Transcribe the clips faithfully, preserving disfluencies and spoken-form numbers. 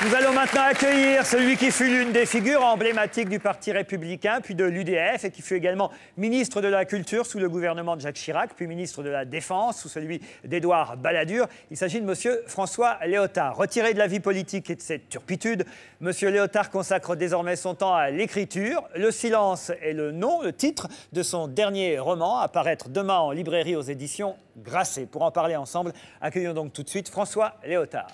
Nous allons maintenant accueillir celui qui fut l'une des figures emblématiques du Parti républicain, puis de l'U D F, et qui fut également ministre de la Culture sous le gouvernement de Jacques Chirac, puis ministre de la Défense sous celui d'Édouard Balladur. Il s'agit de monsieur François Léotard. Retiré de la vie politique et de cette turpitude, monsieur Léotard consacre désormais son temps à l'écriture. Le silence est le nom, le titre de son dernier roman, à paraître demain en librairie aux éditions Grasset. Pour en parler ensemble, accueillons donc tout de suite François Léotard.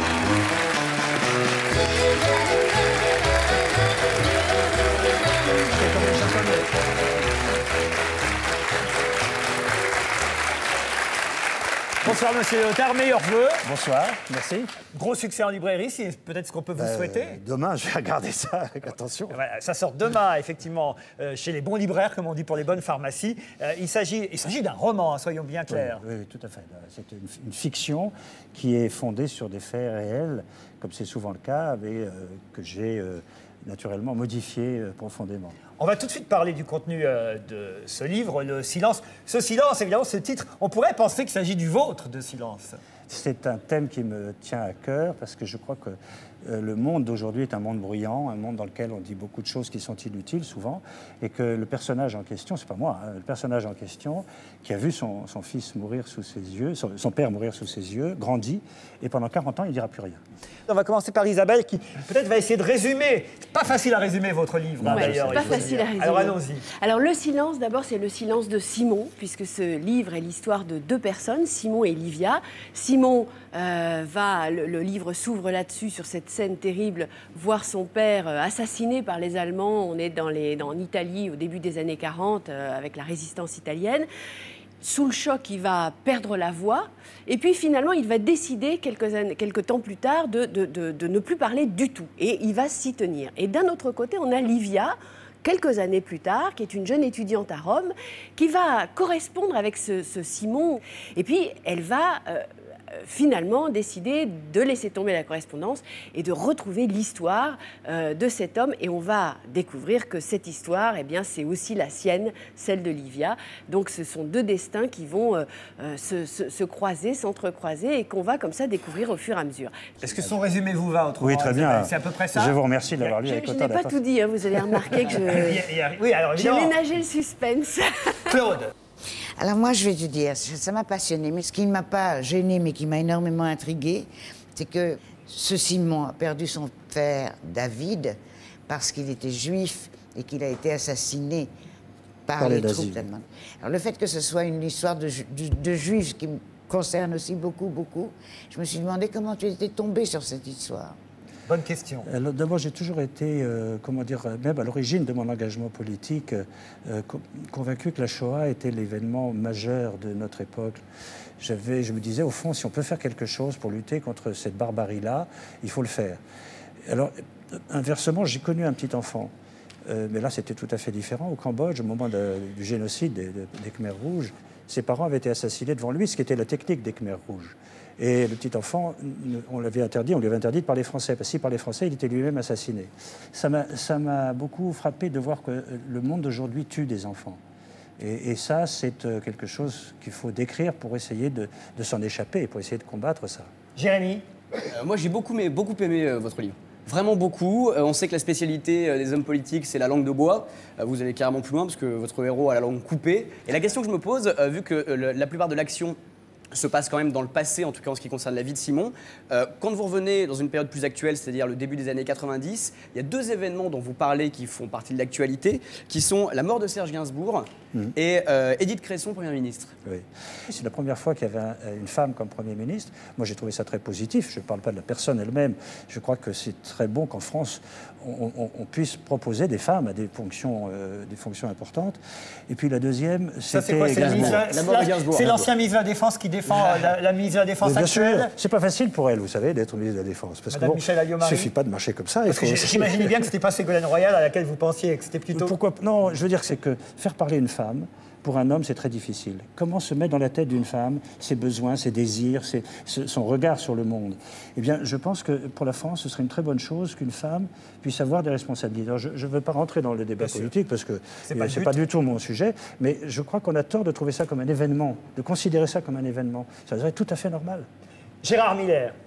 Bonsoir monsieur Léotard, meilleurs vœux. Bonsoir, merci. Gros succès en librairie, c'est peut-être ce qu'on peut vous euh, souhaiter. Demain, je vais regarder ça avec attention. Voilà, ça sort demain, effectivement, euh, chez les bons libraires, comme on dit pour les bonnes pharmacies. Euh, il s'agit d'un roman, hein, soyons bien clairs. Oui, oui, tout à fait. C'est une, une fiction qui est fondée sur des faits réels, comme c'est souvent le cas, mais euh, que j'ai euh, naturellement modifié euh, profondément. On va tout de suite parler du contenu euh, de ce livre, Le Silence. Ce silence, évidemment, ce titre, on pourrait penser qu'il s'agit du vôtre de silence. C'est un thème qui me tient à cœur parce que je crois que euh, le monde d'aujourd'hui est un monde bruyant, un monde dans lequel on dit beaucoup de choses qui sont inutiles souvent, et que le personnage en question, c'est pas moi, hein, le personnage en question, qui a vu son, son fils mourir sous ses yeux, son, son père mourir sous ses yeux, grandit, et pendant quarante ans, il ne dira plus rien. On va commencer par Isabelle, qui peut-être va essayer de résumer. C'est pas facile à résumer votre livre, ouais, d'ailleurs. C'est pas facile à résumer. Alors allons-y. Alors le silence, d'abord, c'est le silence de Simon, puisque ce livre est l'histoire de deux personnes, Simon et Livia. Simon euh, va, le, le livre s'ouvre là-dessus, sur cette scène terrible, voir son père euh, assassiné par les Allemands. On est dans les, dans, en Italie au début des années quarante, euh, avec la résistance italienne. Sous le choc, il va perdre la voix. Et puis finalement, il va décider quelques, années, quelques temps plus tard de, de, de, de ne plus parler du tout. Et il va s'y tenir. Et d'un autre côté, on a Livia, quelques années plus tard, qui est une jeune étudiante à Rome, qui va correspondre avec ce, ce Simon. Et puis, elle va... Euh, finalement décider de laisser tomber la correspondance et de retrouver l'histoire euh, de cet homme. Et on va découvrir que cette histoire, eh bien, c'est aussi la sienne, celle de Livia. Donc ce sont deux destins qui vont euh, se, se, se croiser, s'entrecroiser, et qu'on va comme ça découvrir au fur et à mesure. Est-ce que son résumé vous va autrement? Oui, très bien. C'est à peu près ça. Je vous remercie de l'avoir lu Je, avec je autant n'ai pas tout dit, hein, vous allez remarquer que je... il y a, il y a, oui, alors J'ai ménagé le suspense. Claude. Alors moi, je vais te dire, ça m'a passionné, mais ce qui ne m'a pas gêné, mais qui m'a énormément intrigué, c'est que ce Simon a perdu son père David parce qu'il était juif et qu'il a été assassiné par, par les, les troupes allemandes. Alors le fait que ce soit une histoire de, de, de juifs qui me concerne aussi beaucoup, beaucoup, je me suis demandé comment tu étais tombé sur cette histoire. Bonne question. D'abord, j'ai toujours été, euh, comment dire, même à l'origine de mon engagement politique, euh, convaincu que la Shoah était l'événement majeur de notre époque. J'avais, je me disais, au fond, si on peut faire quelque chose pour lutter contre cette barbarie-là, il faut le faire. Alors, inversement, j'ai connu un petit enfant. Euh, mais là, c'était tout à fait différent. Au Cambodge, au moment de, du génocide des, des Khmers rouges, ses parents avaient été assassinés devant lui, ce qui était la technique des Khmers rouges. Et le petit enfant, on l'avait interdit, on lui avait interdit de parler français, parce que s'il parlait français, il était lui-même assassiné. Ça m'a beaucoup frappé de voir que le monde d'aujourd'hui tue des enfants. Et, et ça, c'est quelque chose qu'il faut décrire pour essayer de, de s'en échapper, pour essayer de combattre ça. Jérémy. euh, Moi, j'ai beaucoup, beaucoup aimé euh, votre livre. Vraiment beaucoup. Euh, on sait que la spécialité euh, des hommes politiques, c'est la langue de bois. Euh, vous allez carrément plus loin, parce que votre héros a la langue coupée. Et la question que je me pose, euh, vu que euh, le, la plupart de l'action se passe quand même dans le passé, en tout cas en ce qui concerne la vie de Simon. Euh, quand vous revenez dans une période plus actuelle, c'est-à-dire le début des années quatre-vingt-dix, il y a deux événements dont vous parlez qui font partie de l'actualité, qui sont la mort de Serge Gainsbourg mmh. et euh, Édith Cresson, Première ministre. Oui. C'est la première fois qu'il y avait un, une femme comme Premier ministre. Moi, j'ai trouvé ça très positif. Je ne parle pas de la personne elle-même. Je crois que c'est très bon qu'en France, on, on, on puisse proposer des femmes à des fonctions, euh, des fonctions importantes. Et puis la deuxième, c'était Gainsbourg. C'est l'ancien ministre de la Défense qui défend la, la ministre de la Défense bien actuelle. Sûr, c'est pas facile pour elle, vous savez, d'être ministre de la Défense. Parce Madame que Michèle Alliot-Marie. Il ne suffit pas de marcher comme ça. J'imaginais bien que ce n'était pas Ségolène Royal à laquelle vous pensiez, que c'était plutôt... Pourquoi? Non, je veux dire que c'est que faire parler une femme, pour un homme, c'est très difficile. Comment se met dans la tête d'une femme ses besoins, ses désirs, ses, son regard sur le monde? Eh bien, je pense que pour la France, ce serait une très bonne chose qu'une femme puisse avoir des responsabilités. Alors, je ne veux pas rentrer dans le débat bien politique, sûr. Parce que ce n'est pas, pas du tout mon sujet, mais je crois qu'on a tort de trouver ça comme un événement, de considérer ça comme un événement. Ça serait tout à fait normal. Gérard Miller.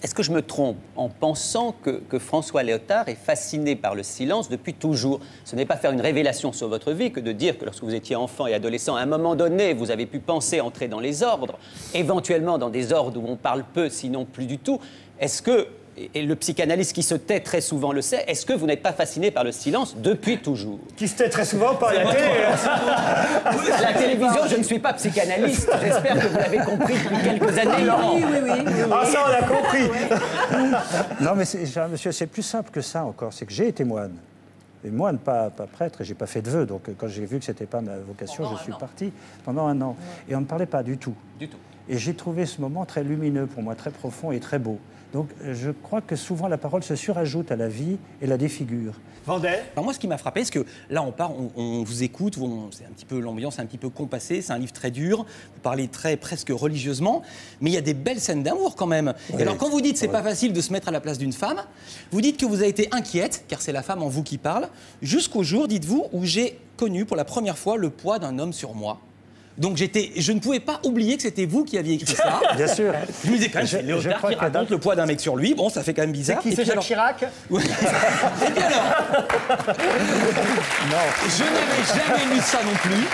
Est-ce que je me trompe en pensant que, que François Léotard est fasciné par le silence depuis toujours? Ce n'est pas faire une révélation sur votre vie que de dire que lorsque vous étiez enfant et adolescent, à un moment donné, vous avez pu penser entrer dans les ordres, éventuellement dans des ordres où on parle peu, sinon plus du tout. Est-ce que, et le psychanalyste qui se tait très souvent le sait, est-ce que vous n'êtes pas fasciné par le silence depuis toujours? Qui se tait très souvent par la télé. La télévision, je ne suis pas psychanalyste. J'espère que vous l'avez compris depuis quelques années, Laurent. Oui, oui, oui. oui, oui. Ah, ça, on l'a compris. Non, mais c'est- cher monsieur, c'est plus simple que ça encore. C'est que j'ai été moine. Et moine, pas, pas prêtre, et j'ai pas fait de vœux. Donc, quand j'ai vu que c'était pas ma vocation, Pendant je un suis an. parti pendant un an. Et on ne parlait pas du tout. Du tout. Et j'ai trouvé ce moment très lumineux pour moi, très profond et très beau. Donc, je crois que souvent la parole se surajoute à la vie et la défigure. Vendée. Alors moi, ce qui m'a frappé, c'est que là, on part, on, on vous écoute, on- c'est un petit peu l'ambiance, est un petit peu compassée, c'est un livre très dur, vous parlez très presque religieusement, mais il y a des belles scènes d'amour quand même. Oui. Et alors, quand vous dites c'est pas facile de se mettre à la place d'une femme, vous dites que vous avez été inquiète, car c'est la femme en vous qui parle, jusqu'au jour, dites-vous, où j'ai connu pour la première fois le poids d'un homme sur moi. Donc j'étais, je ne pouvais pas oublier que c'était vous qui aviez écrit ça. Bien sûr. Je me disais quand même, Je- c'est je Léotard crois qui que raconte dans- le poids d'un mec sur lui. Bon, ça fait quand même bizarre. Qui Et c'est puis Jacques alors- Chirac? Ouais. Et puis alors, je n'avais jamais lu ça non plus.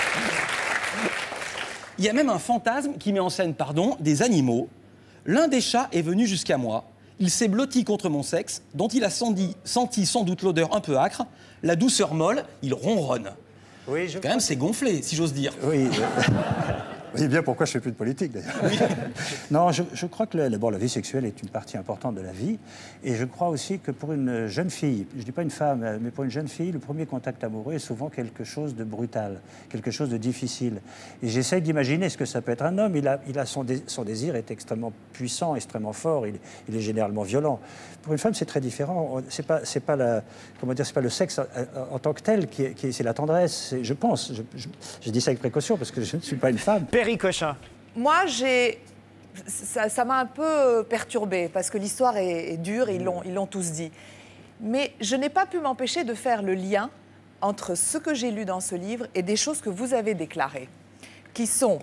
Il y a même un fantasme qui met en scène, pardon, des animaux. L'un des chats est venu jusqu'à moi. Il s'est blotti contre mon sexe, dont il a senti, senti sans doute l'odeur un peu âcre, la douceur molle, il ronronne. Oui, je Quand même, c'est gonflé, si j'ose dire. Oui. Vous voyez bien pourquoi je ne fais plus de politique, d'ailleurs. Non, je, je crois que le- d'abord, la vie sexuelle est une partie importante de la vie. Et je crois aussi que pour une jeune fille, je ne dis pas une femme, mais pour une jeune fille, le premier contact amoureux est souvent quelque chose de brutal, quelque chose de difficile. Et j'essaye d'imaginer ce que ça peut être un homme. Il a, il a son, dé- son désir est extrêmement puissant, extrêmement fort. Il, il est généralement violent. Pour une femme, c'est très différent. C'est pas, c'est pas la, comment dire, c'est pas le sexe en, en tant que tel qui est, qui est- c'est la tendresse. C'est- Je pense. Je, je, je dis ça avec précaution parce que je ne suis pas une femme. Perry Cochin. Moi, j'ai. Ça ça m'a un peu perturbée parce que l'histoire est, est dure et ils l'ont, ils l'ont tous dit. Mais je n'ai pas pu m'empêcher de faire le lien entre ce que j'ai lu dans ce livre et des choses que vous avez déclarées, qui sont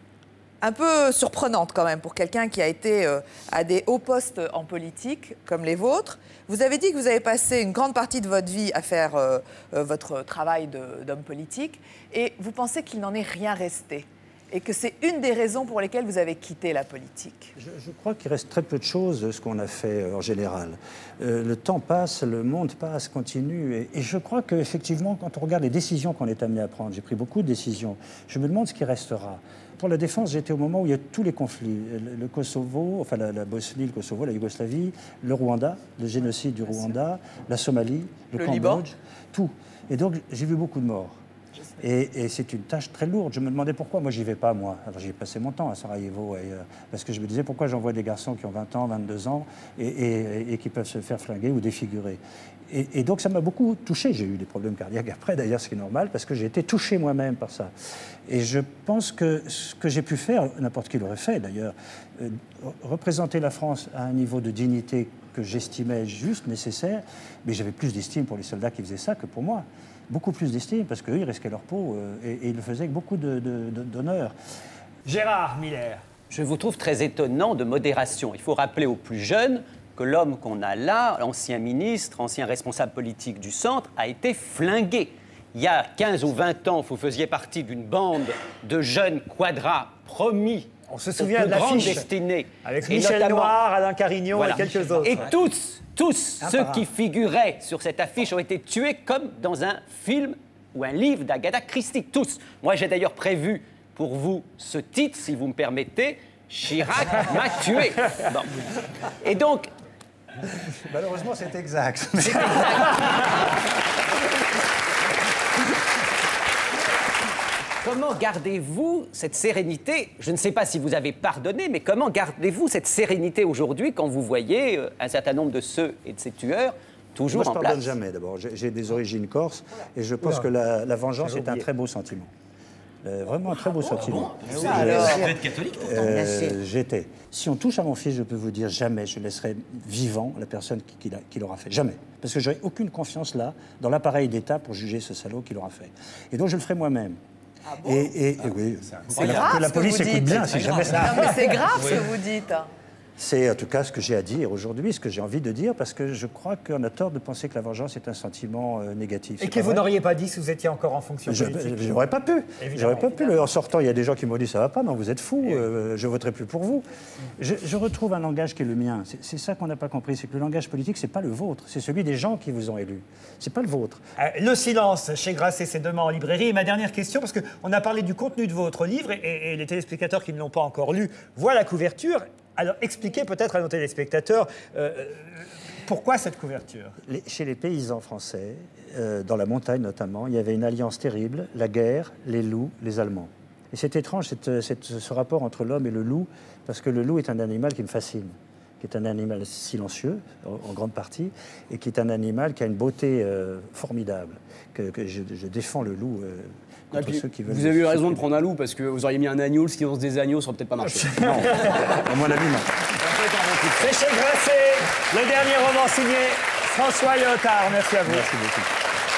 un peu surprenantes quand même pour quelqu'un qui a été euh, à des hauts postes en politique comme les vôtres. Vous avez dit que vous avez passé une grande partie de votre vie à faire euh, euh, votre travail de- d'homme politique et vous pensez qu'il n'en est rien resté et que c'est une des raisons pour lesquelles vous avez quitté la politique. Je, je crois qu'il reste très peu de choses de ce qu'on a fait euh, en général. Euh, le temps passe, le monde passe, continue. Et, et je crois qu'effectivement, quand on regarde les décisions qu'on est amené à prendre, j'ai pris beaucoup de décisions, je me demande ce qui restera. Pour la défense, j'étais au moment où il y a tous les conflits. Le, le Kosovo, enfin la, la Bosnie, le Kosovo, la Yougoslavie, le Rwanda, le génocide du Rwanda, la Somalie, le, Le Cambodge, Liban. tout. Et donc, j'ai vu beaucoup de morts. Et, et c'est une tâche très lourde. Je me demandais pourquoi moi j'y vais pas, moi. Alors j'y ai passé mon temps à Sarajevo, et, euh, parce que je me disais pourquoi j'envoie des garçons qui ont vingt ans, vingt-deux ans, et, et- et qui peuvent se faire flinguer ou défigurer. Et, et donc ça m'a beaucoup touché. J'ai eu des problèmes cardiaques après, d'ailleurs, ce qui est normal, parce que j'ai été touché moi-même par ça. Et je pense que ce que j'ai pu faire, n'importe qui l'aurait fait d'ailleurs, euh, représenter la France à un niveau de dignité que j'estimais juste, nécessaire, mais j'avais plus d'estime pour les soldats qui faisaient ça que pour moi. Beaucoup plus d'estime, parce qu'eux, ils risquaient leur peau, euh, et, et ils le faisaient avec beaucoup de- de- de- d'honneur. Gérard Miller. Je vous trouve très étonnant de modération. Il faut rappeler aux plus jeunes que l'homme qu'on a là, l'ancien ministre, ancien responsable politique du centre, a été flingué. Il y a quinze ou vingt ans, vous faisiez partie d'une bande de jeunes quadras promis On se aux souvient plus de grandes l'affiche destinées. avec Et Michel notamment- Noir, Alain Carignon Voilà. et quelques autres. Et tous, tous Un ceux par un. qui figuraient sur cette affiche ont été tués comme dans un film ou un livre d'Agatha Christie. Tous. Moi, j'ai d'ailleurs prévu pour vous ce titre, si vous me permettez. Chirac m'a tué. Bon. Et donc, Malheureusement, c'est exact. comment gardez-vous cette sérénité? Je ne sais pas si vous avez pardonné, mais comment gardez-vous cette sérénité aujourd'hui quand vous voyez euh, un certain nombre de ceux et de ces tueurs toujours Moi, en je ne pardonne place? jamais, d'abord. J'ai j'ai des origines corses, et je pense que la, la vengeance J'avais est un oublié. très beau sentiment. Euh, vraiment un très beau sentiment. alors Vous êtes catholique pourtant. Euh, Merci. J'étais. Si on touche à mon fils, je peux vous dire jamais je laisserai vivant la personne qui, qui l'a- qui l'aura fait. Jamais. Parce que j'aurai aucune confiance là, dans l'appareil d'État pour juger ce salaud qui l'aura fait. Et donc je le ferai moi-même. et, et- et oui. C'est Que la- grave que la ce que police vous écoute dites. bien, si jamais ça. Non, mais c'est grave ce que vous dites. C'est en tout cas ce que j'ai à dire aujourd'hui, ce que j'ai envie de dire, parce que je crois qu'on a tort de penser que la vengeance est un sentiment euh, négatif. Et que vous n'auriez pas dit si vous étiez encore en fonction politique. J'aurais pas pu. J'aurais pas pu. En sortant, il y a des gens qui m'ont dit ça va pas, non, vous êtes fou, oui. euh, je voterai plus pour vous. Je, je retrouve un langage qui est le mien. C'est ça qu'on n'a pas compris, c'est que le langage politique, c'est pas le vôtre, c'est celui des gens qui vous ont élus. C'est pas le vôtre. Euh, le silence chez Grasset, c'est demain en librairie. Et ma dernière question, parce qu'on a parlé du contenu de votre livre, et, et, et les téléspectateurs qui ne l'ont pas encore lu voient la couverture. Alors, expliquez peut-être à nos téléspectateurs euh, pourquoi cette couverture. Les, chez les paysans français, euh, dans la montagne notamment, il y avait une alliance terrible, la guerre, les loups, les Allemands. Et c'est étrange cette, cette, ce rapport entre l'homme et le loup, parce que le loup est un animal qui me fascine, qui est un animal silencieux, en, en grande partie, et qui est un animal qui a une beauté euh, formidable, que, que je, je défends le loup. Euh, Ah, puis, vous avez eu raison de prendre un loup parce que vous auriez mis un agneau, le silence des agneaux, ça aurait peut-être pas marché. Non, à mon avis, non. C'est chez Grasset, le dernier roman signé François Léotard. Merci à vous. Merci beaucoup.